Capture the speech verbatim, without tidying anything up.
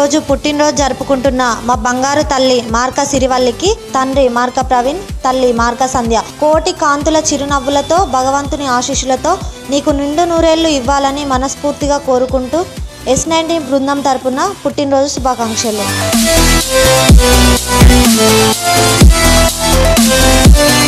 ఈరోజు పుట్టినరోజు జరుపుకుంటున్న మా బంగారు తల్లి మార్క సిరివల్లికి తండ్రి మార్క ప్రవీణ్, తల్లి మార్క సంధ్య కోటి కాంతుల చిరునవ్వులతో భగవంతుని ఆశీస్సులతో నీకు నిండు నూరేళ్లు ఇవ్వాలని మనస్ఫూర్తిగా కోరుకుంటూ ఎస్ నైన్టీన్ బృందం తరపున పుట్టినరోజు శుభాకాంక్షలు.